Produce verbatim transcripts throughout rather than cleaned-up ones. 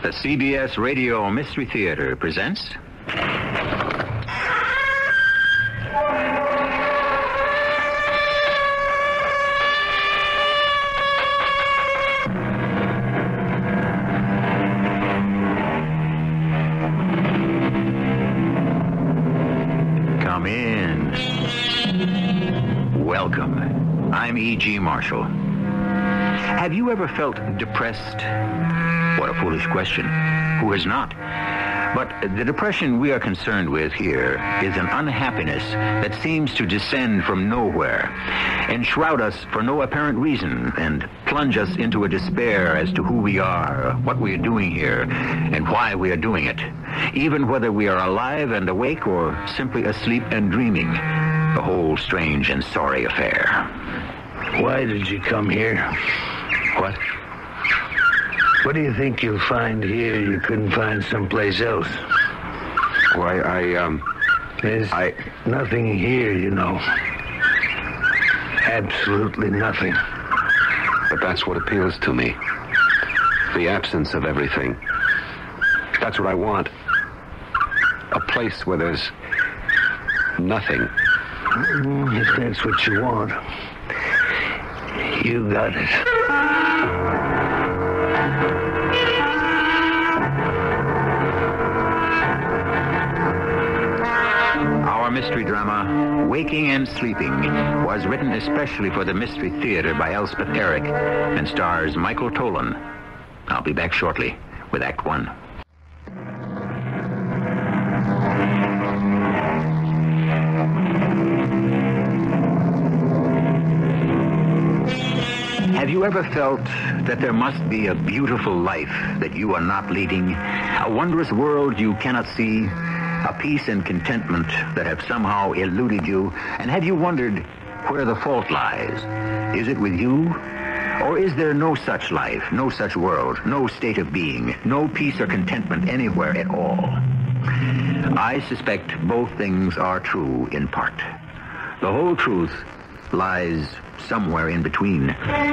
The C B S Radio Mystery Theater presents... Come in. Welcome. I'm E G. Marshall. Have you ever felt depressed? What a foolish question. Who has not? But the depression we are concerned with here is an unhappiness that seems to descend from nowhere, enshroud us for no apparent reason, and plunge us into a despair as to who we are, what we are doing here, and why we are doing it, even whether we are alive and awake or simply asleep and dreaming. A whole strange and sorry affair. Why did you come here? What? What do you think you'll find here you couldn't find someplace else? Why, I, um... There's I... nothing here, you know. Absolutely nothing. But that's what appeals to me. The absence of everything. That's what I want. A place where there's nothing. Mm, if that's what you want, you got it. Our mystery drama, Waking and Sleeping, was written especially for the Mystery Theater by Elspeth Eric and stars Michael Tolan. I'll be back shortly with Act One. Have you ever felt that there must be a beautiful life that you are not leading, a wondrous world you cannot see, a peace and contentment that have somehow eluded you, and have you wondered where the fault lies? Is it with you? Or is there no such life, no such world, no state of being, no peace or contentment anywhere at all? I suspect both things are true in part. The whole truth lies somewhere in between.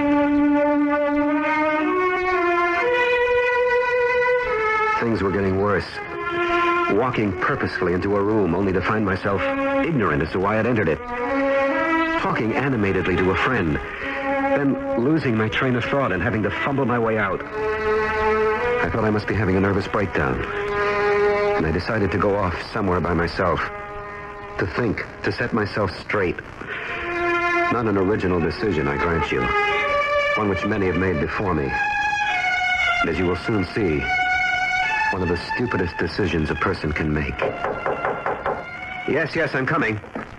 Things were getting worse. Walking purposefully into a room only to find myself ignorant as to why I'd entered it. Talking animatedly to a friend. Then losing my train of thought and having to fumble my way out. I thought I must be having a nervous breakdown. And I decided to go off somewhere by myself. To think, to set myself straight. Not an original decision, I grant you. One which many have made before me. And as you will soon see, one of the stupidest decisions a person can make. Yes, yes, I'm coming.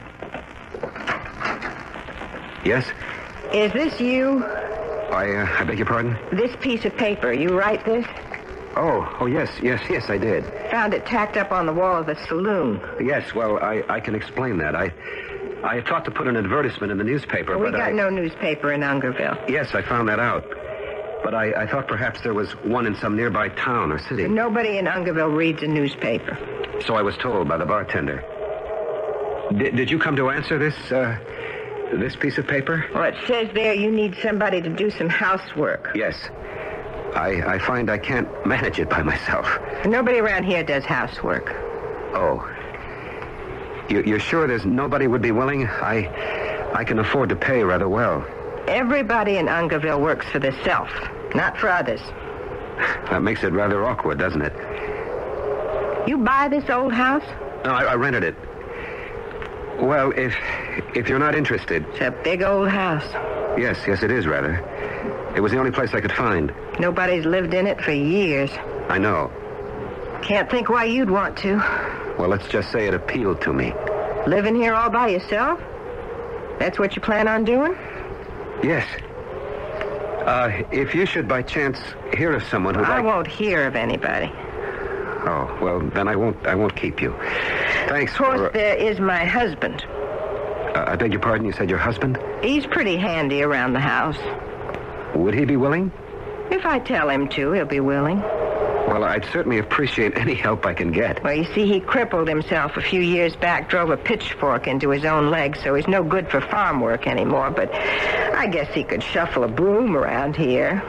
Yes? Is this you? I, uh, I beg your pardon? This piece of paper, you write this? Oh, oh, yes, yes, yes, I did. Found it tacked up on the wall of the saloon. Yes, well, I, I can explain that. I I had thought to put an advertisement in the newspaper, We but got I... no newspaper in Ungerville. Yes, I found that out. But I, I thought perhaps there was one in some nearby town or city. Nobody in Ungerville reads a newspaper. So I was told by the bartender. Did, did you come to answer this, uh, this piece of paper? Well, it says there you need somebody to do some housework. Yes. I, I find I can't manage it by myself. Nobody around here does housework. Oh. You, you're sure there's nobody would be willing? I, I can afford to pay rather well. Everybody in Ungerville works for themselves, not for others. That makes it rather awkward, doesn't it? You buy this old house? No, I, I rented it. Well, if if you're not interested... It's a big old house. Yes, yes, it is, rather. It was the only place I could find. Nobody's lived in it for years. I know. Can't think why you'd want to. Well, let's just say it appealed to me. Living here all by yourself? That's what you plan on doing? Yes. Uh, if you should by chance hear of someone who'd I like... won't hear of anybody. Oh, well, then I won't I won't keep you. Thanks Of course, for... there is my husband. Uh, I beg your pardon, you said your husband? He's pretty handy around the house. Would he be willing? If I tell him to, he'll be willing. Well, I'd certainly appreciate any help I can get. Well, you see, he crippled himself a few years back, drove a pitchfork into his own leg, so he's no good for farm work anymore, but I guess he could shuffle a broom around here.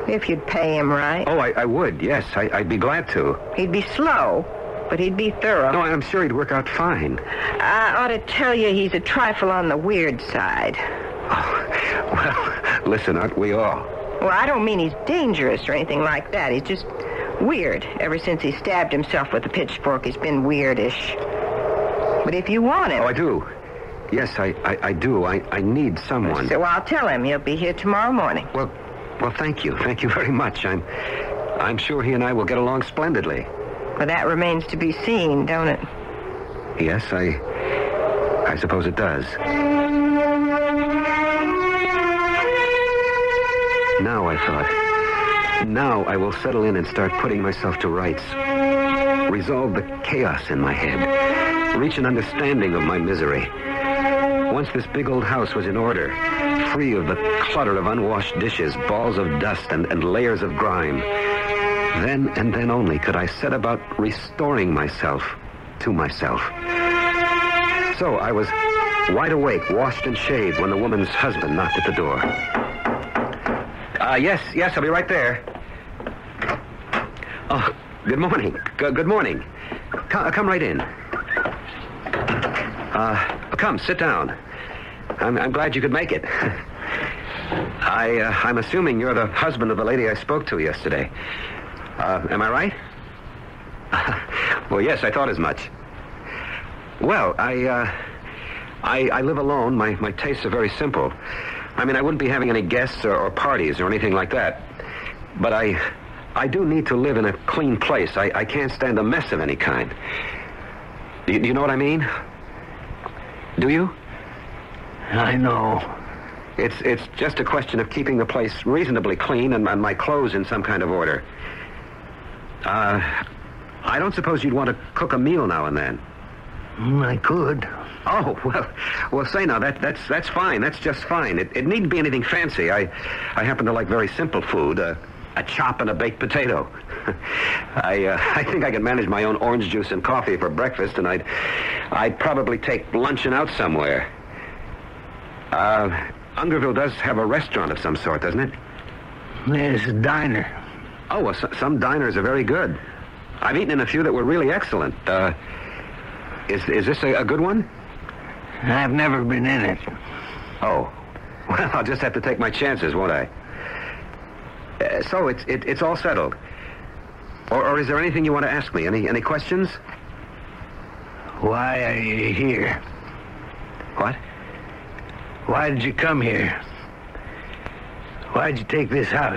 If you'd pay him right. Oh, I, I would, yes. I, I'd be glad to. He'd be slow, but he'd be thorough. No, I'm sure he'd work out fine. I ought to tell you he's a trifle on the weird side. Oh, well, listen, aren't we all? Well, I don't mean he's dangerous or anything like that. He's just weird. Ever since he stabbed himself with the pitchfork, he's been weirdish. But if you want him... Oh, I do. Yes, I, I, I do. I, I need someone. So I'll tell him. He'll be here tomorrow morning. Well, well, thank you. Thank you very much. I'm, I'm sure he and I will get along splendidly. Well, that remains to be seen, don't it? Yes, I, I suppose it does. Now, I thought, now I will settle in and start putting myself to rights. Resolve the chaos in my head. Reach an understanding of my misery. Once this big old house was in order, free of the clutter of unwashed dishes, balls of dust, and, and layers of grime, then and then only could I set about restoring myself to myself. So I was wide awake, washed and shaved, when the woman's husband knocked at the door. Uh, yes, yes, I'll be right there. Oh, good morning. G- good morning. C- come right in. Uh, come, sit down. I'm, I'm glad you could make it. I, uh, I'm assuming you're the husband of the lady I spoke to yesterday. Uh, am I right? Well, yes, I thought as much. Well, I, uh, I, I live alone. My, my tastes are very simple. I mean, I wouldn't be having any guests or, or parties or anything like that. But I, I do need to live in a clean place. I, I can't stand a mess of any kind. Do you, do you know what I mean? Do you? I know. It's it's just a question of keeping the place reasonably clean and, and my clothes in some kind of order. Uh, I don't suppose you'd want to cook a meal now and then. Mm, I could. Oh, well, well, say now, that, that's that's fine. That's just fine. It, it needn't be anything fancy. I I happen to like very simple food, uh, a chop and a baked potato. I uh, I think I can manage my own orange juice and coffee for breakfast, and I'd, I'd probably take luncheon out somewhere. Uh, Ungerville does have a restaurant of some sort, doesn't it? There's a diner. Oh, well, so, some diners are very good. I've eaten in a few that were really excellent. Uh, is, is this a, a good one? I've never been in it. Oh. Well, I'll just have to take my chances, won't I? Uh, so, it's it, it's all settled. Or, or is there anything you want to ask me? Any, any questions? Why are you here? What? Why did you come here? Why'd you take this house?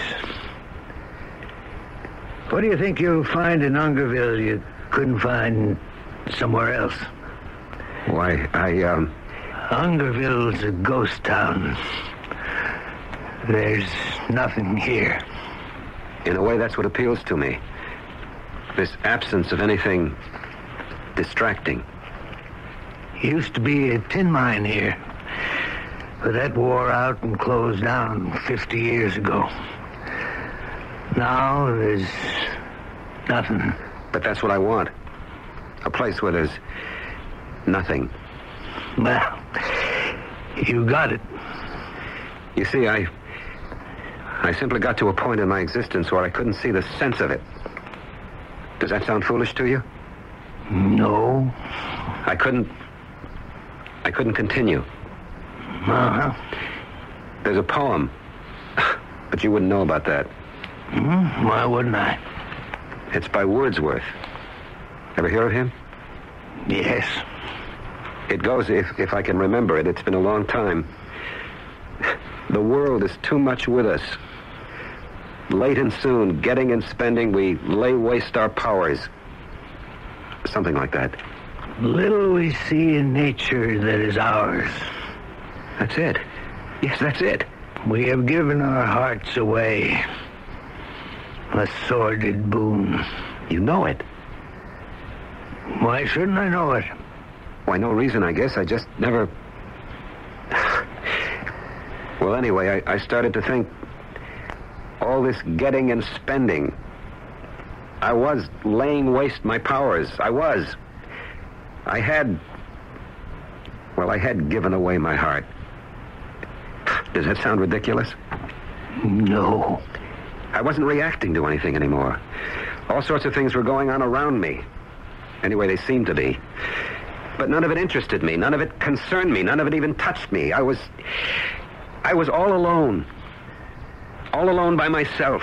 What do you think you'll find in Ungerville you couldn't find somewhere else? Why, I, um... Ungerville's a ghost town. There's nothing here. In a way, that's what appeals to me. This absence of anything distracting. Used to be a tin mine here. But that wore out and closed down fifty years ago. Now there's nothing. But that's what I want. A place where there's nothing. Well, you got it. You see, I... I simply got to a point in my existence where I couldn't see the sense of it. Does that sound foolish to you? No. I couldn't... I couldn't continue. Uh-huh. There's a poem, but you wouldn't know about that. Hmm? Why wouldn't I? It's by Wordsworth. Ever hear of him? Yes. It goes, if, if I can remember it, it's been a long time. The world is too much with us. Late and soon, getting and spending, we lay waste our powers. Something like that. Little we see in nature that is ours. That's it. Yes, that's it. We have given our hearts away. A sordid boon. You know it. Why shouldn't I know it? Why, no reason, I guess. I just never... Well, anyway, I, I started to think... all this getting and spending... I was laying waste my powers. I was. I had... Well, I had given away my heart. Does that sound ridiculous? No. I wasn't reacting to anything anymore. All sorts of things were going on around me. Anyway, they seemed to be. But none of it interested me. None of it concerned me. None of it even touched me. I was... I was all alone. All alone by myself.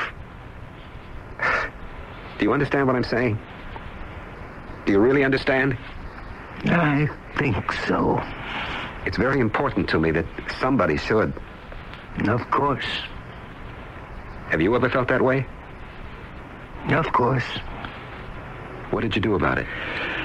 Do you understand what I'm saying? Do you really understand? I think so. It's very important to me that somebody should. Of course. Have you ever felt that way? Of course. What did you do about it?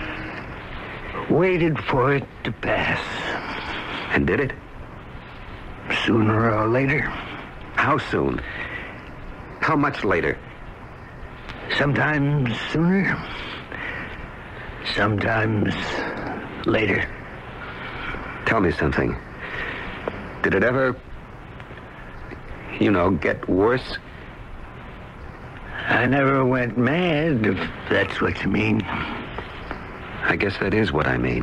Waited for it to pass. And did it? Sooner or later. How soon? How much later? Sometimes sooner. Sometimes later. Tell me something. Did it ever, you know, get worse? I never went mad, if that's what you mean. I guess that is what I mean.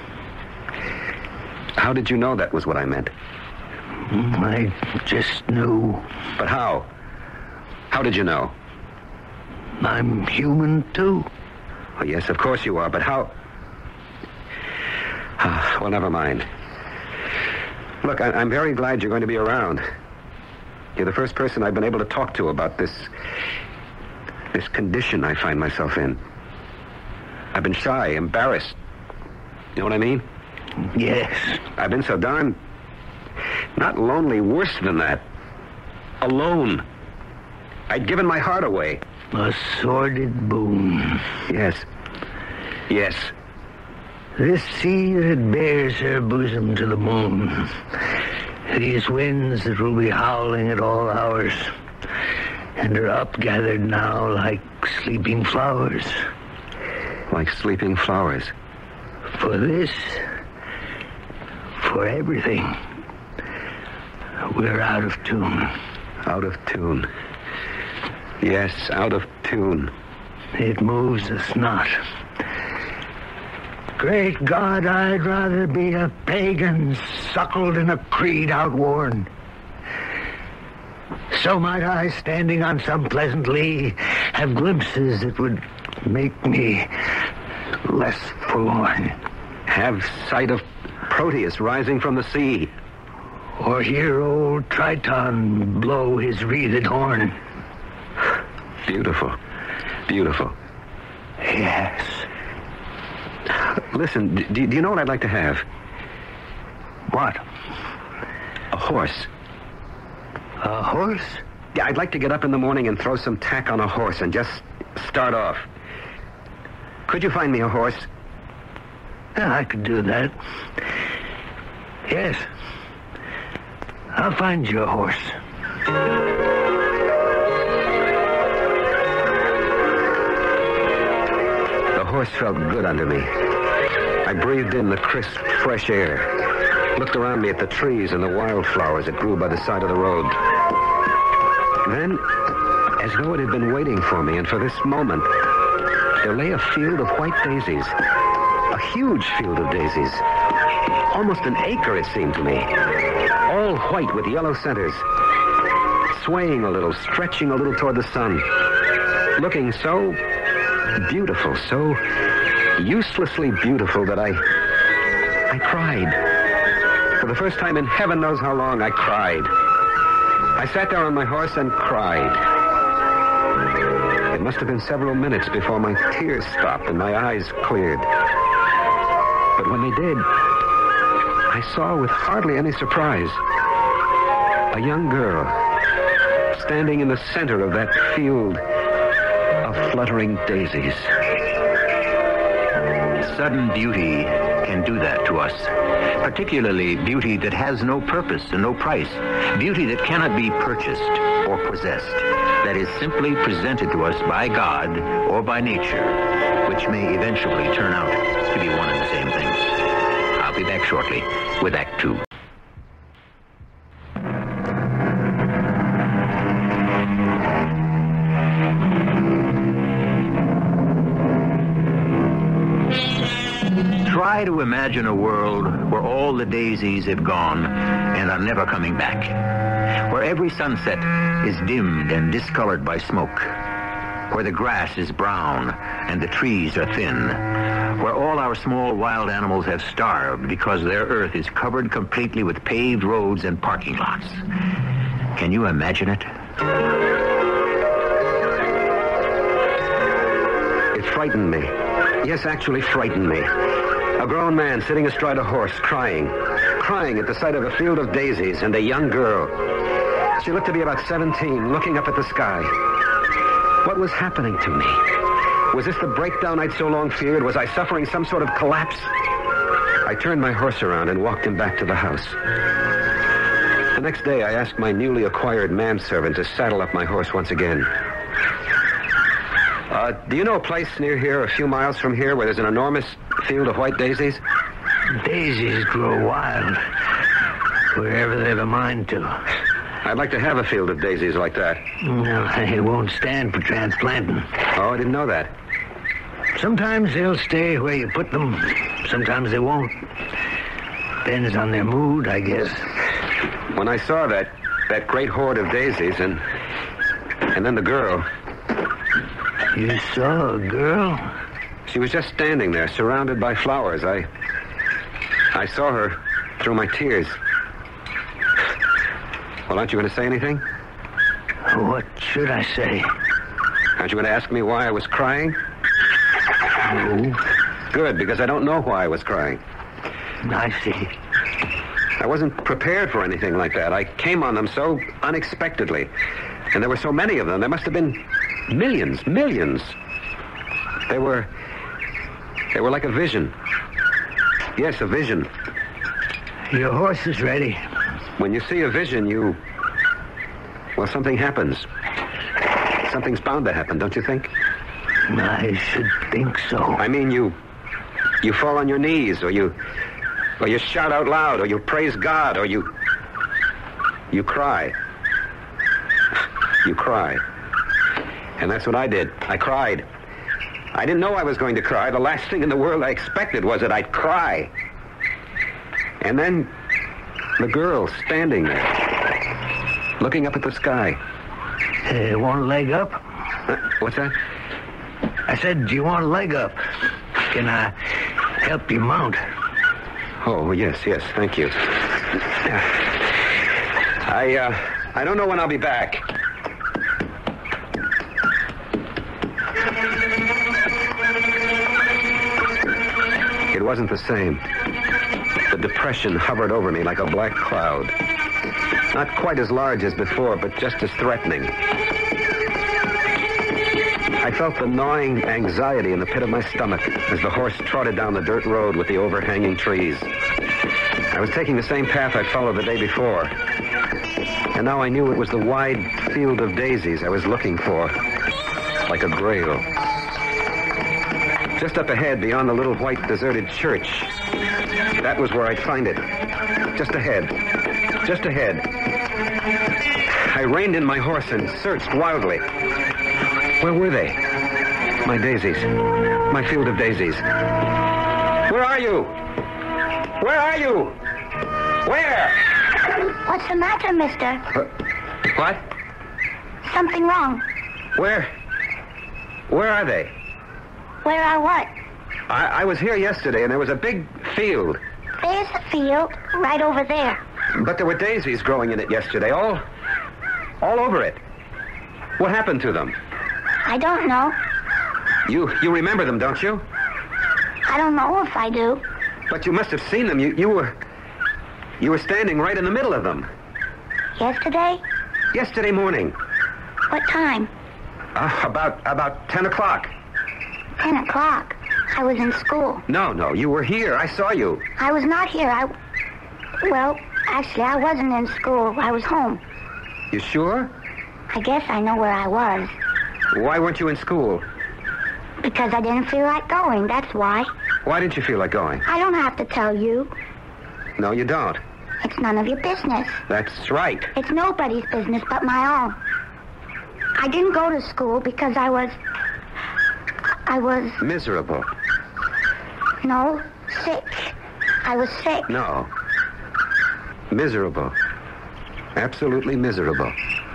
How did you know that was what I meant? I just knew. But how? How did you know? I'm human, too. Oh, yes, of course you are, but how... Ah, well, never mind. Look, I- I'm very glad you're going to be around. You're the first person I've been able to talk to about this... this condition I find myself in. I've been shy, embarrassed. You know what I mean? Yes. I've been so darn... not lonely, worse than that. Alone. I'd given my heart away. A sordid boon. Yes. Yes. This sea that bears her bosom to the moon. These winds that will be howling at all hours. And are upgathered now like sleeping flowers. Like sleeping flowers. For this, for everything, we're out of tune. Out of tune. Yes, out of tune. It moves us not. Great God, I'd rather be a pagan suckled in a creed outworn. So might I, standing on some pleasant lea, have glimpses that would make me less forlorn. Have sight of Proteus rising from the sea. Or hear old Triton blow his wreathed horn. Beautiful. Beautiful. Yes. Listen, do, do you know what I'd like to have? What? A horse. A horse? Yeah, I'd like to get up in the morning and throw some tack on a horse and just start off. Could you find me a horse? Yeah, I could do that. Yes. I'll find you a horse. The horse felt good under me. I breathed in the crisp, fresh air, looked around me at the trees and the wildflowers that grew by the side of the road. Then, as though it had been waiting for me and for this moment, there lay a field of white daisies. A huge field of daisies. Almost an acre, it seemed to me. All white with yellow centers. Swaying a little, stretching a little toward the sun. Looking so beautiful, so uselessly beautiful that I... I cried. For the first time in heaven knows how long, I cried. I sat down on my horse and cried. It must have been several minutes before my tears stopped and my eyes cleared. But when they did, I saw with hardly any surprise a young girl standing in the center of that field of fluttering daisies. Sudden beauty can do that to us, particularly beauty that has no purpose and no price, beauty that cannot be purchased or possessed, that is simply presented to us by God or by nature, which may eventually turn out to be one and the same thing. I'll be back shortly with Act Two. Try to imagine a world where all the daisies have gone and are never coming back. where every sunset is dimmed and discolored by smoke, where the grass is brown and the trees are thin, where all our small wild animals have starved because their earth is covered completely with paved roads and parking lots. Can you imagine it? It frightened me. Yes, actually frightened me. A grown man sitting astride a horse, crying. Crying at the sight of a field of daisies and a young girl. She looked to be about seventeen, looking up at the sky. What was happening to me? Was this the breakdown I'd so long feared? Was I suffering some sort of collapse? I turned my horse around and walked him back to the house. The next day, I asked my newly acquired manservant to saddle up my horse once again. Uh, do you know a place near here, a few miles from here, where there's an enormous field of white daisies? Daisies grow wild wherever they've a mind to. I'd like to have a field of daisies like that. No, they won't stand for transplanting. Oh, I didn't know that. Sometimes they'll stay where you put them. Sometimes they won't. Depends on their mood, I guess. When I saw that that great horde of daisies and and then the girl. You saw a girl? She was just standing there, surrounded by flowers. I I saw her through my tears. Well, aren't you going to say anything? What should I say? Aren't you going to ask me why I was crying? No. Good, because I don't know why I was crying. I see. I wasn't prepared for anything like that. I came on them so unexpectedly. And there were so many of them. There must have been millions, millions. They were... They were like a vision. Yes, a vision. Your horse is ready. When you see a vision, you... Well, something happens. Something's bound to happen, don't you think? I should think so. I mean, you... You fall on your knees, or you... Or you shout out loud, or you praise God, or you... You cry. You cry. And that's what I did. I cried. I didn't know I was going to cry. The last thing in the world I expected was that I'd cry. And then the girl standing there, looking up at the sky. Uh, want a leg up? Uh, what's that? I said, do you want a leg up? Can I help you mount? Oh, yes, yes, thank you. I, uh, I don't know when I'll be back. It wasn't the same. The depression hovered over me like a black cloud. Not quite as large as before, but just as threatening. I felt the gnawing anxiety in the pit of my stomach as the horse trotted down the dirt road with the overhanging trees. I was taking the same path I'd followed the day before. And now I knew it was the wide field of daisies I was looking for, like a grail. Just up ahead, beyond the little white deserted church, that was where I'd find it. Just ahead. Just ahead. I reined in my horse and searched wildly. Where were they? My daisies. My field of daisies. Where are you? Where are you? Where? What's the matter, mister? Uh, what? Something wrong. Where? Where are they? Where are what? I, I was here yesterday, and there was a big field. There's the field, right over there. But there were daisies growing in it yesterday, all... all over it. What happened to them? I don't know. You you remember them, don't you? I don't know if I do. But you must have seen them. You, you were... You were standing right in the middle of them. Yesterday? Yesterday morning. What time? Uh, about about ten o'clock. Ten o'clock. I was in school. No, no, you were here. I saw you. I was not here. I... Well, actually, I wasn't in school. I was home. You sure? I guess I know where I was. Why weren't you in school? Because I didn't feel like going, that's why. Why didn't you feel like going? I don't have to tell you. No, you don't. It's none of your business. That's right. It's nobody's business but my own. I didn't go to school because I was... I was... Miserable. No, sick. I was sick. No. Miserable. Absolutely miserable.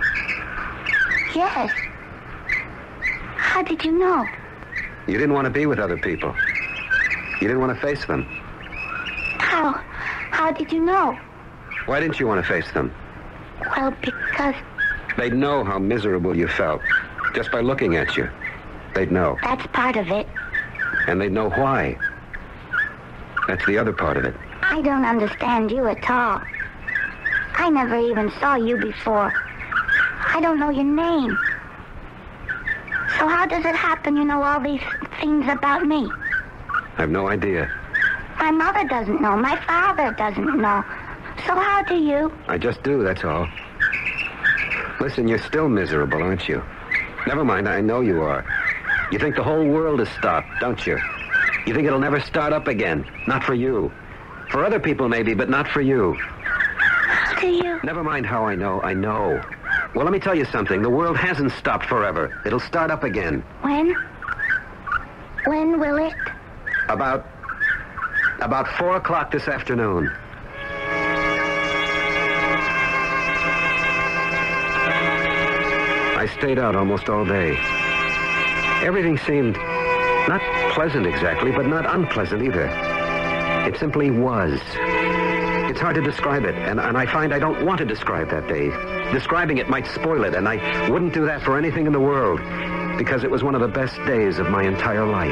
Yes. How did you know? You didn't want to be with other people. You didn't want to face them. How? How did you know? Why didn't you want to face them? Well, because They'd know how miserable you felt. Just by looking at you. They'd know. that's part of it. And they'd know why. That's the other part of it. I don't understand you at all. I never even saw you before. I don't know your name. So how does it happen you know all these things about me? I have no idea. My mother doesn't know. My father doesn't know. So how do you? I just do, that's all. Listen, you're still miserable, aren't you? Never mind, I know you are. You think the whole world has stopped, don't you? You think it'll never start up again. Not for you. For other people, maybe, but not for you. How do you? Never mind how I know. I know. Well, let me tell you something. The world hasn't stopped forever. It'll start up again. When? When will it? About... about four o'clock this afternoon. I stayed out almost all day. Everything seemed not pleasant exactly, but not unpleasant either. It simply was. It's hard to describe it, and, and I find I don't want to describe that day. Describing it might spoil it, and I wouldn't do that for anything in the world, because it was one of the best days of my entire life.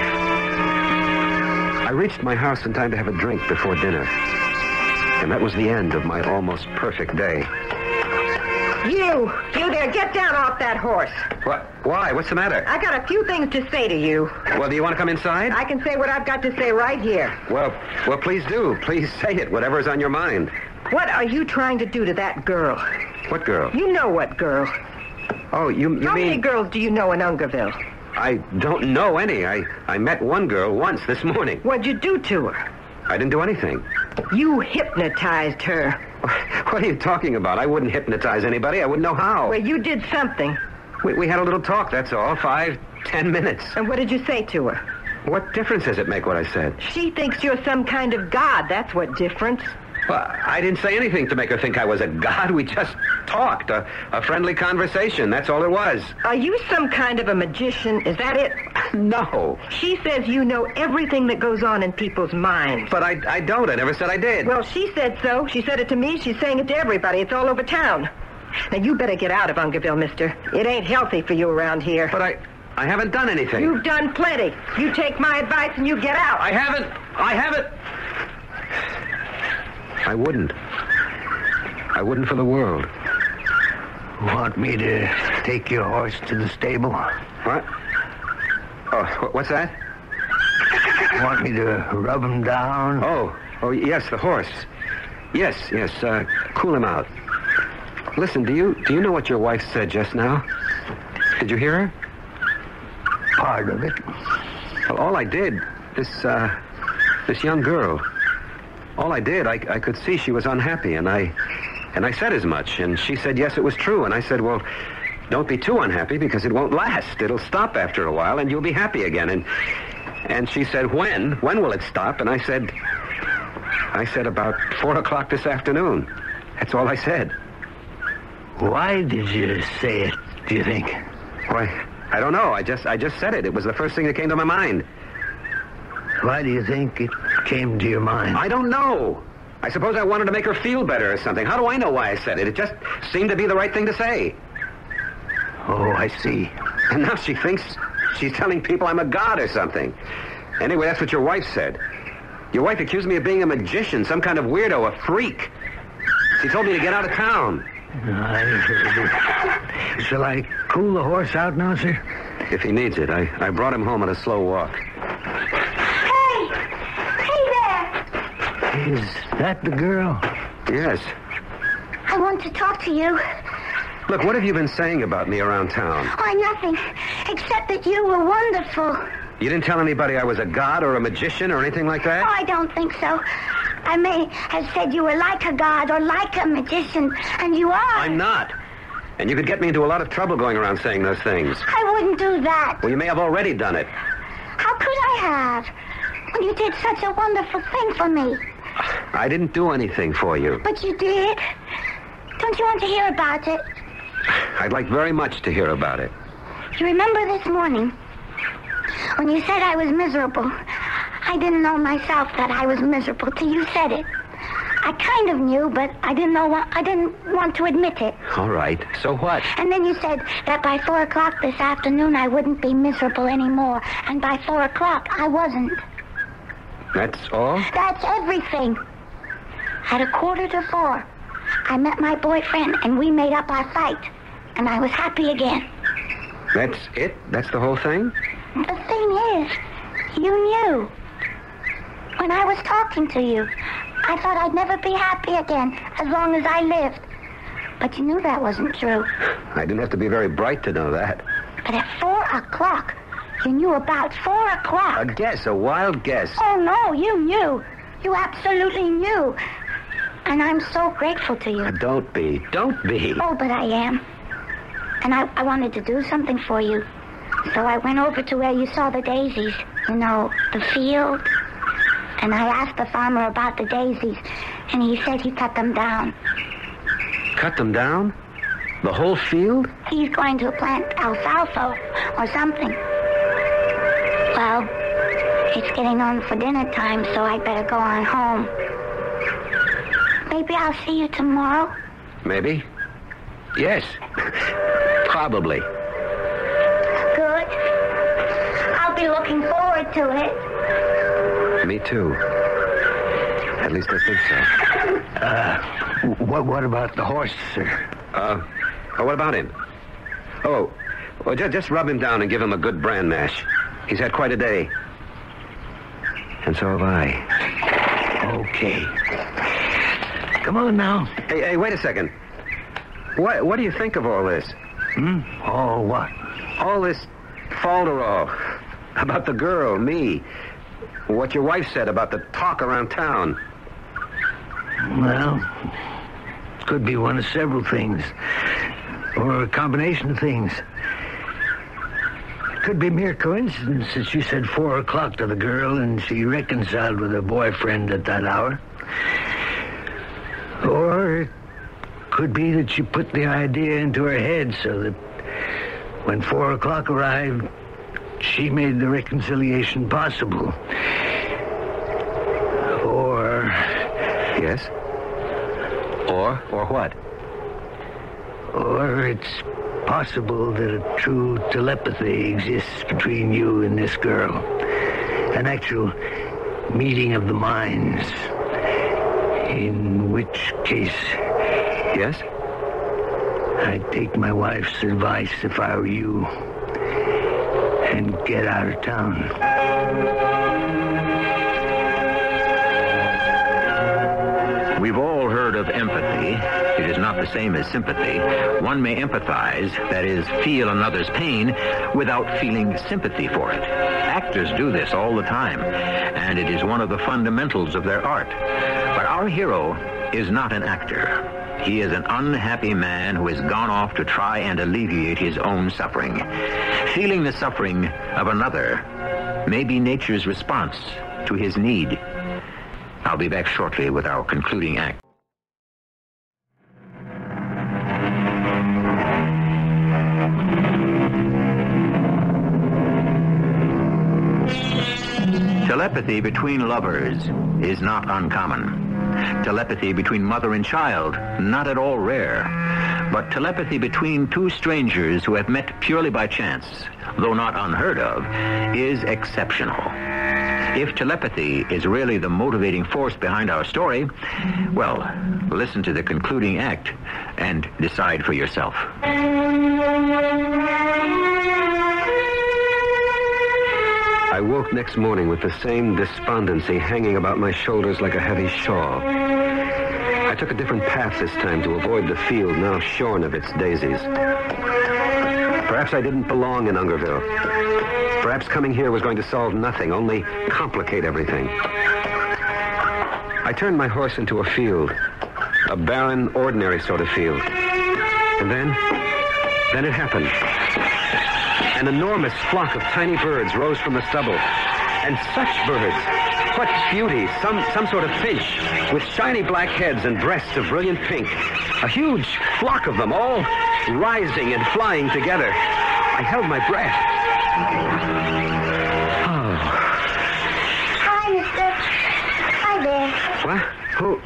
I reached my house in time to have a drink before dinner, and that was the end of my almost perfect day. You, you there, get down off that horse. What? Why? What's the matter? I got a few things to say to you. Well, do you want to come inside? I can say what I've got to say right here. Well, well, please do. Please say it, whatever's on your mind. What are you trying to do to that girl? What girl? You know what girl. Oh, you, you How mean... many girls do you know in Ungerville? I don't know any. I, I met one girl once this morning. What'd you do to her? I didn't do anything. You hypnotized her. What are you talking about? I wouldn't hypnotize anybody. I wouldn't know how. Well, you did something. We, we had a little talk, that's all. Five, ten minutes. And what did you say to her? What difference does it make what I said? She thinks you're some kind of god. That's what difference. Well, I didn't say anything to make her think I was a god. We just talked. A, a friendly conversation. That's all it was. Are you some kind of a magician? Is that it? No. She says you know everything that goes on in people's minds. But I, I don't. I never said I did. Well, she said so. She said it to me. She's saying it to everybody. It's all over town. Now, you better get out of Ungerville, mister. It ain't healthy for you around here. But I... I haven't done anything. You've done plenty. You take my advice and you get out. I haven't. I haven't. I wouldn't. I wouldn't for the world. Want me to take your horse to the stable? What? Oh, wh- what's that? Want me to rub him down? Oh, oh, yes, the horse. Yes, yes, uh, cool him out. Listen, do you do you know what your wife said just now? Did you hear her? Part of it. Well, all I did, this, uh, this young girl, all I did, I, I could see she was unhappy, and I, and I said as much, and she said, yes, it was true, and I said, well, don't be too unhappy, because it won't last. It'll stop after a while, and you'll be happy again, and, and she said, when? When will it stop? And I said, I said, about four o'clock this afternoon. That's all I said. Why did you say it, do you think? Why, I don't know. I just I just said it. It was the first thing that came to my mind. Why do you think it came to your mind? I don't know. I suppose I wanted to make her feel better or something. How do I know why I said it? It just seemed to be the right thing to say. Oh, I see. And now she thinks she's telling people I'm a god or something. Anyway, that's what your wife said. Your wife accused me of being a magician, some kind of weirdo, a freak. She told me to get out of town. I heard it. Shall I cool the horse out now, sir? If he needs it. I, I brought him home on a slow walk. Hey! Hey there! Is that the girl? Yes. I want to talk to you. Look, what have you been saying about me around town? Why, nothing. Except that you were wonderful. You didn't tell anybody I was a god or a magician or anything like Oh, that? I don't think so. I may have said you were like a god or like a magician, and you are. I'm not. And you could get me into a lot of trouble going around saying those things. I wouldn't do that. Well, you may have already done it. How could I have? When you did such a wonderful thing for me. I didn't do anything for you. But you did. Don't you want to hear about it? I'd like very much to hear about it. You remember this morning when you said I was miserable? I didn't know myself that I was miserable till you said it. I kind of knew, but I didn't know. I didn't want to admit it. All right. So what? And then you said that by four o'clock this afternoon I wouldn't be miserable anymore, and by four o'clock I wasn't. That's all? That's everything. At a quarter to four, I met my boyfriend, and we made up our fight, and I was happy again. That's it? That's the whole thing? The thing is, you knew. When I was talking to you, I thought I'd never be happy again as long as I lived. But you knew that wasn't true. I didn't have to be very bright to know that. But at four o'clock, you knew about four o'clock. A guess, a wild guess. Oh, no, you knew. You absolutely knew. And I'm so grateful to you. Don't be. Don't be. Oh, but I am. And I, I wanted to do something for you. So I went over to where you saw the daisies. You know, the field. And I asked the farmer about the daisies, and he said he cut them down. Cut them down? The whole field? He's going to plant alfalfa or something. Well, it's getting on for dinner time, so I'd better go on home. Maybe I'll see you tomorrow? Maybe. Yes. Probably. Good. I'll be looking forward to it. Me too. At least I think so. Uh, what, what about the horse, sir? Uh, oh, what about him? Oh, well, just, just rub him down and give him a good bran mash. He's had quite a day. And so have I. Okay. Come on now. Hey, hey, wait a second. What, what do you think of all this? Hmm? Oh, what? All this falderall about the girl, me. What your wife said about the talk around town. Well, could be one of several things. Or a combination of things. Could be mere coincidence that you said four o'clock to the girl and she reconciled with her boyfriend at that hour. Or it could be that you put the idea into her head so that when four o'clock arrived, she made the reconciliation possible. Or... Yes? Or? Or what? Or it's possible that a true telepathy exists between you and this girl. An actual meeting of the minds. In which case... Yes? I'd take my wife's advice if I were you and get out of town. We've all heard of empathy. It is not the same as sympathy. One may empathize, that is, feel another's pain, without feeling sympathy for it. Actors do this all the time, and it is one of the fundamentals of their art. But our hero is not an actor. He is an unhappy man who has gone off to try and alleviate his own suffering. Feeling the suffering of another may be nature's response to his need. I'll be back shortly with our concluding act. Telepathy between lovers is not uncommon. Telepathy between mother and child, not at all rare. But telepathy between two strangers who have met purely by chance, though not unheard of, is exceptional. If telepathy is really the motivating force behind our story, well, listen to the concluding act and decide for yourself. I woke next morning with the same despondency hanging about my shoulders like a heavy shawl. I took a different path this time to avoid the field now shorn of its daisies. Perhaps I didn't belong in Ungerville. Perhaps coming here was going to solve nothing, only complicate everything. I turned my horse into a field, a barren, ordinary sort of field. And then, then it happened. An enormous flock of tiny birds rose from the stubble. And such birds! What beauty! Some, some sort of finch with shiny black heads and breasts of brilliant pink. A huge flock of them, all rising and flying together. I held my breath. Oh. Hi, mister. Hi there. What? Who?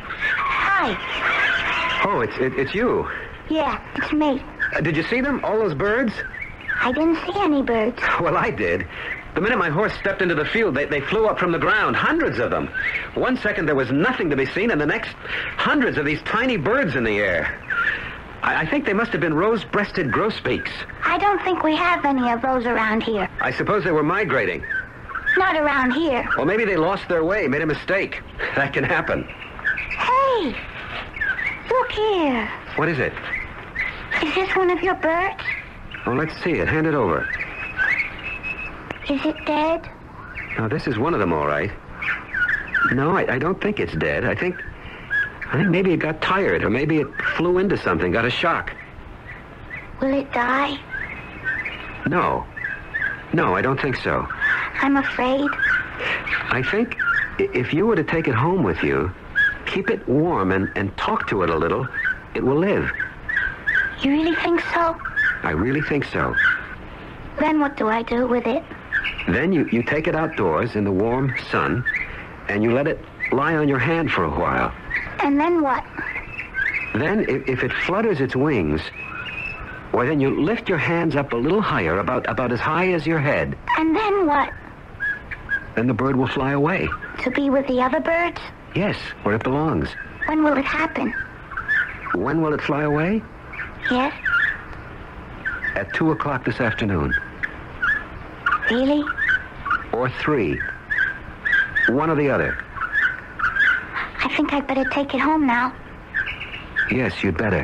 Hi. Oh, it's it, it's you. Yeah, it's me. Uh, did you see them? All those birds? I didn't see any birds. Well, I did. The minute my horse stepped into the field, they, they flew up from the ground, hundreds of them. One second there was nothing to be seen, and the next, hundreds of these tiny birds in the air. I, I think they must have been rose-breasted grosbeaks. I don't think we have any of those around here. I suppose they were migrating. Not around here. Well, maybe they lost their way, made a mistake. That can happen. Hey! Look here. What is it? Is this one of your birds? Oh, let's see it. Hand it over. Is it dead? Now, this is one of them, all right. No, I, I don't think it's dead. I think... I think maybe it got tired, or maybe it flew into something, got a shock. Will it die? No. No, I don't think so. I'm afraid. I think i- if you were to take it home with you, keep it warm and, and talk to it a little, it will live. You really think so? I really think so. Then what do I do with it? Then you, you take it outdoors in the warm sun, and you let it lie on your hand for a while. And then what? Then, if, if it flutters its wings, well, then you lift your hands up a little higher, about, about as high as your head. And then what? Then the bird will fly away. To be with the other birds? Yes, where it belongs. When will it happen? When will it fly away? Yes? At two o'clock this afternoon. Really? Or three. One or the other. I think I'd better take it home now. Yes, you'd better.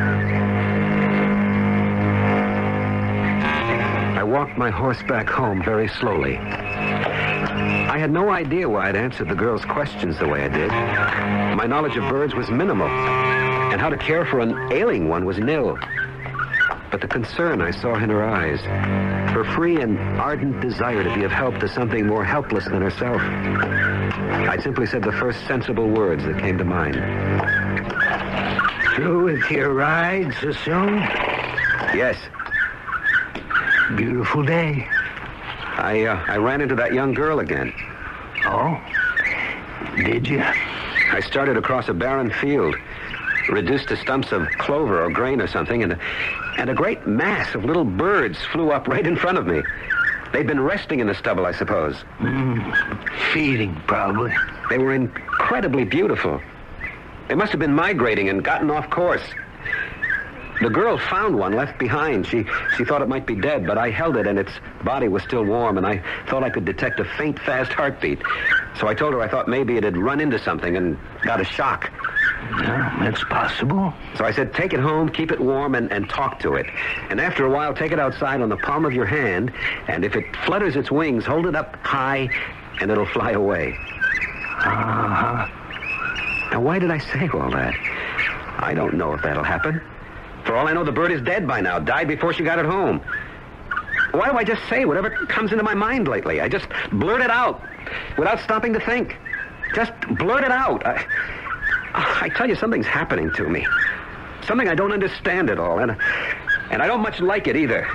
I walked my horse back home very slowly. I had no idea why I'd answered the girl's questions the way I did. My knowledge of birds was minimal, and how to care for an ailing one was nil. But the concern I saw in her eyes, her free and ardent desire to be of help to something more helpless than herself, I simply said the first sensible words that came to mind. Through with your ride so soon? Yes. Beautiful day. I, uh, I ran into that young girl again. Oh? Did you? I started across a barren field, reduced to stumps of clover or grain or something, and, and a great mass of little birds flew up right in front of me. They'd been resting in the stubble, I suppose. Mm, feeding, probably. They were incredibly beautiful. They must have been migrating and gotten off course. The girl found one left behind. She she thought it might be dead, but I held it, and its body was still warm, and I thought I could detect a faint, fast heartbeat. So I told her I thought maybe it had run into something and got a shock. Yeah, that's possible. So I said, take it home, keep it warm, and, and talk to it. And after a while, take it outside on the palm of your hand, and if it flutters its wings, hold it up high, and it'll fly away. Uh-huh. Now, why did I say all that? I don't know if that'll happen. For all I know, the bird is dead by now, died before she got it home. Why do I just say whatever comes into my mind lately? I just blurt it out without stopping to think. Just blurt it out. I, I tell you, something's happening to me. Something I don't understand at all, and, and I don't much like it either.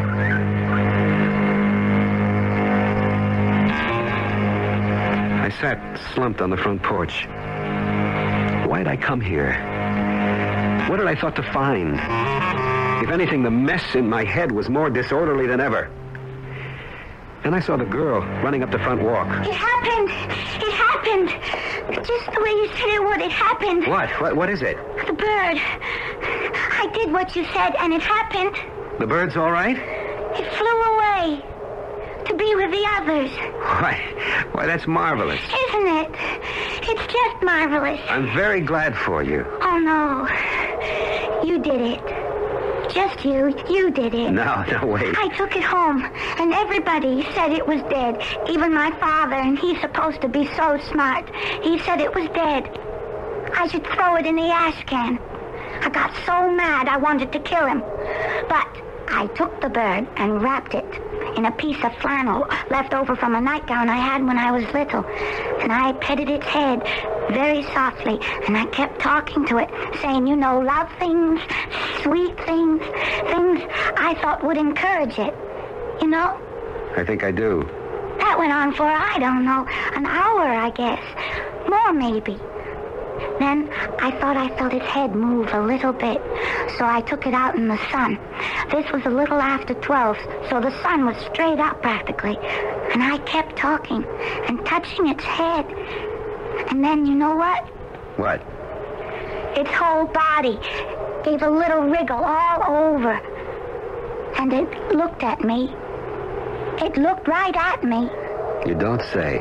I sat slumped on the front porch. Why'd I come here? What had I thought to find? If anything, the mess in my head was more disorderly than ever. Then I saw the girl running up the front walk. It happened! It happened! Just the way you said it would, it happened. What? What, what is it? The bird. I did what you said, and it happened. The bird's all right? It flew away. To be with the others. Why, why, that's marvelous. Isn't it? It's just marvelous. I'm very glad for you. Oh, no. You did it. Just you. You did it. No, no, wait. I took it home, and everybody said it was dead. Even my father, and he's supposed to be so smart. He said it was dead. I should throw it in the ash can. I got so mad I wanted to kill him. But I took the bird and wrapped it in a piece of flannel left over from a nightgown I had when I was little. And I petted its head, very softly, and I kept talking to it, saying, you know, love things, sweet things, things I thought would encourage it, you know? I think I do. That went on for, I don't know, an hour, I guess. More, maybe. Then I thought I felt its head move a little bit, so I took it out in the sun. This was a little after twelve, so the sun was straight up practically. And I kept talking and touching its head. And then, you know what? What? Its whole body gave a little wriggle all over. And it looked at me. It looked right at me. You don't say.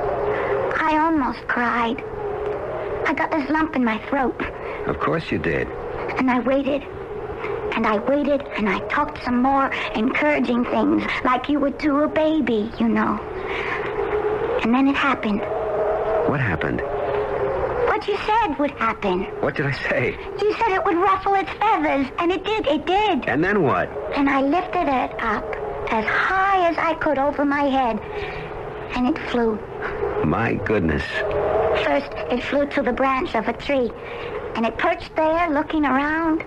I almost cried. I got this lump in my throat. Of course you did. And I waited. And I waited, and I talked some more encouraging things, like you would to a baby, you know. And then it happened. What happened? What you said would happen. What did I say? You said it would ruffle its feathers, and it did, it did. And then what? And I lifted it up as high as I could over my head, and it flew. My goodness. First, it flew to the branch of a tree, and it perched there looking around.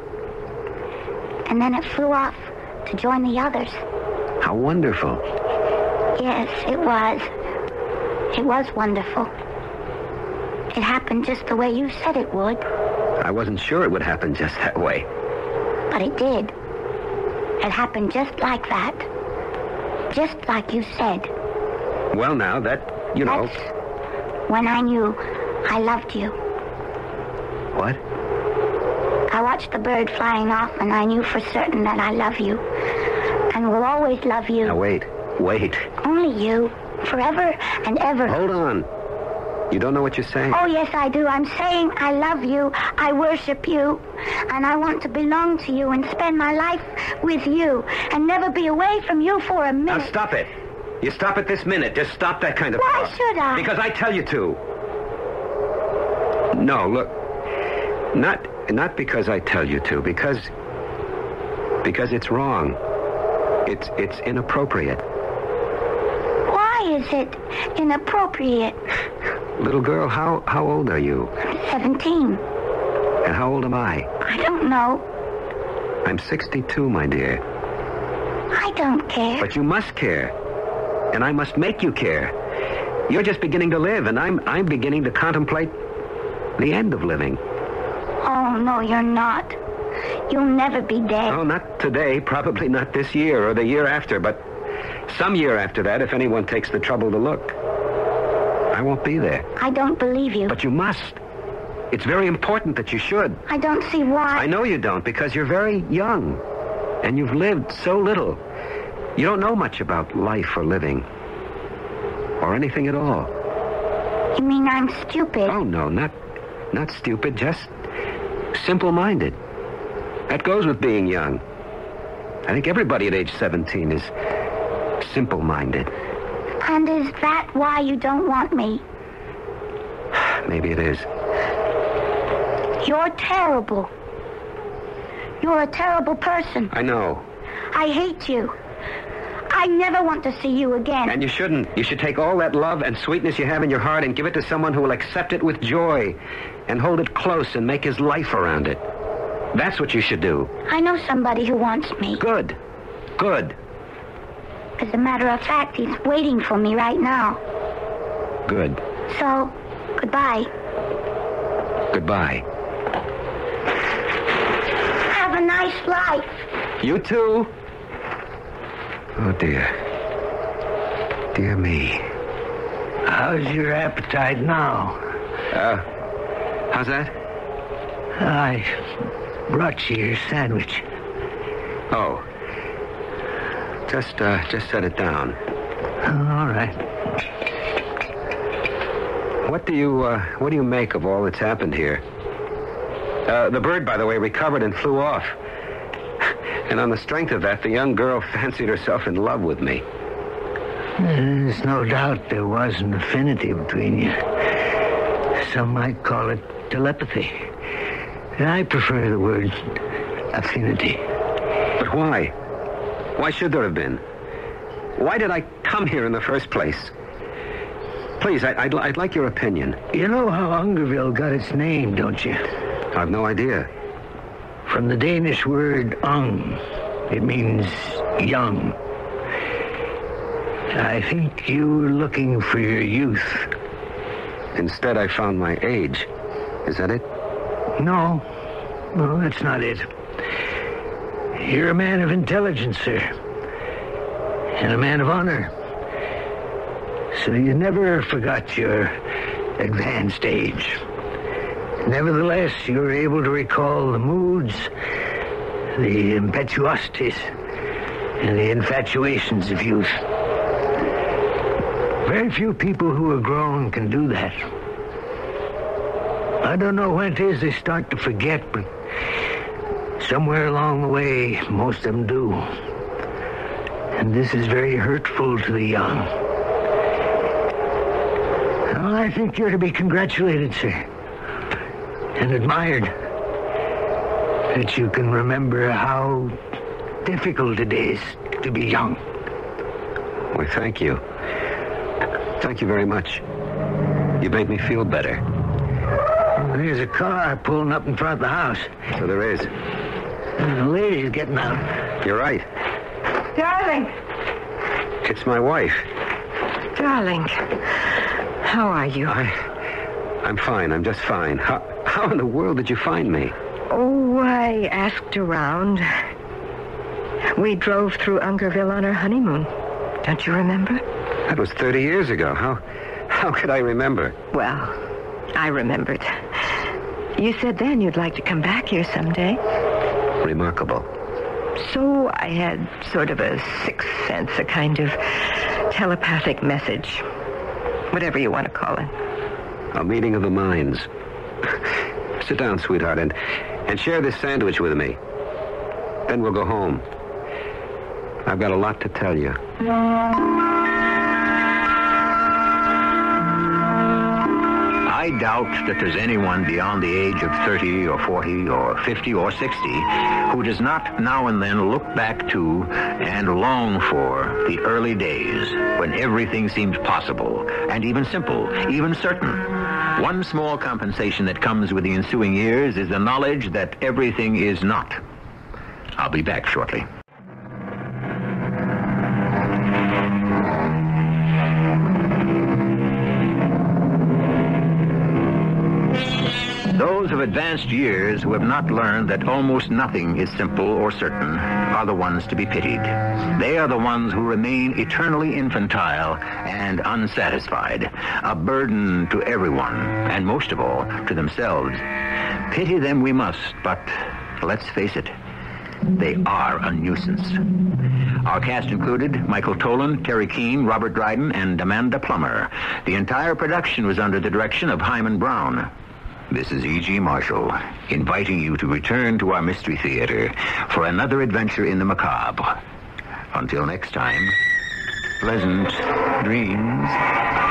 And then it flew off to join the others. How wonderful. Yes, it was. It was wonderful. It happened just the way you said it would. I wasn't sure it would happen just that way. But it did. It happened just like that. Just like you said. Well, now, that, you know... That's when I knew I loved you. What? I watched the bird flying off, and I knew for certain that I love you. And will always love you. Now, wait. Wait. Only you. Forever and ever. Hold on. You don't know what you're saying? Oh, yes, I do. I'm saying I love you. I worship you. And I want to belong to you and spend my life with you and never be away from you for a minute. Now, stop it. You stop it this minute. Just stop that kind of Why talk. should I? Because I tell you to. No, look. Not not because I tell you to. Because... Because it's wrong. It's it's inappropriate. Why is it inappropriate? Little girl, how, how old are you? I'm seventeen. And how old am I? I don't know. I'm sixty-two, my dear. I don't care. But you must care. And I must make you care. You're just beginning to live, and I'm I'm beginning to contemplate the end of living. Oh, no, you're not. You'll never be dead. Oh, not today, probably not this year or the year after, but some year after that, if anyone takes the trouble to look. I won't be there. I don't believe you. But you must. It's very important that you should. I don't see why. I know you don't, because you're very young, and you've lived so little. You don't know much about life or living, or anything at all. You mean I'm stupid? Oh, no, not, not stupid, just simple-minded. That goes with being young. I think everybody at age seventeen is simple-minded. And is that why you don't want me? Maybe it is. You're terrible. You're a terrible person. I know. I hate you. I never want to see you again. And you shouldn't. You should take all that love and sweetness you have in your heart and give it to someone who will accept it with joy and hold it close and make his life around it. That's what you should do. I know somebody who wants me. Good. Good. As a matter of fact, he's waiting for me right now. Good. So, goodbye. Goodbye. Have a nice life. You too. Oh, dear. Dear me. How's your appetite now? Uh, how's that? I brought you your sandwich. Oh. Just, uh, just set it down. All right. What do you, uh, what do you make of all that's happened here? Uh, the bird, by the way, recovered and flew off. And on the strength of that, the young girl fancied herself in love with me. There's no doubt there was an affinity between you. Some might call it telepathy. I prefer the word affinity. But why? Why should there have been? Why did I come here in the first place? Please, I, I'd, I'd like your opinion. You know how Ungerville got its name, don't you? I've no idea. From the Danish word ung. It means young. I think you were looking for your youth. Instead, I found my age. Is that it? No. No, that's not it. You're a man of intelligence, sir. And a man of honor. So you never forgot your advanced age. Nevertheless, you were able to recall the moods, the impetuosities, and the infatuations of youth. Very few people who are grown can do that. I don't know when it is they start to forget, but somewhere along the way, most of them do. And this is very hurtful to the young. Well, I think you're to be congratulated, sir. And admired that you can remember how difficult it is to be young. Why, thank you. Thank you very much. You made me feel better. Well, there's a car pulling up in front of the house. So there is. And the lady's getting out. You're right. Darling. It's my wife. Darling. How are you? I... I'm fine. I'm just fine. How, how in the world did you find me? Oh, I asked around. We drove through Ungerville on our honeymoon. Don't you remember? That was thirty years ago. How, how could I remember? Well, I remembered. You said then you'd like to come back here someday. Remarkable. So I had sort of a sixth sense, a kind of telepathic message. Whatever you want to call it. A meeting of the minds. Sit down, sweetheart, and, and share this sandwich with me. Then we'll go home. I've got a lot to tell you. I doubt that there's anyone beyond the age of thirty or forty or fifty or sixty who does not now and then look back to and long for the early days when everything seemed possible and even simple, even certain. One small compensation that comes with the ensuing years is the knowledge that everything is not. I'll be back shortly. Those of advanced years who have not learned that almost nothing is simple or certain are the ones to be pitied. They are the ones who remain eternally infantile and unsatisfied, a burden to everyone, and most of all, to themselves. Pity them we must, but let's face it, they are a nuisance. Our cast included Michael Tolan, Terry Keane, Robert Dryden, and Amanda Plummer. The entire production was under the direction of Hyman Brown. This is E G. Marshall, inviting you to return to our Mystery Theater for another adventure in the macabre. Until next time, pleasant dreams.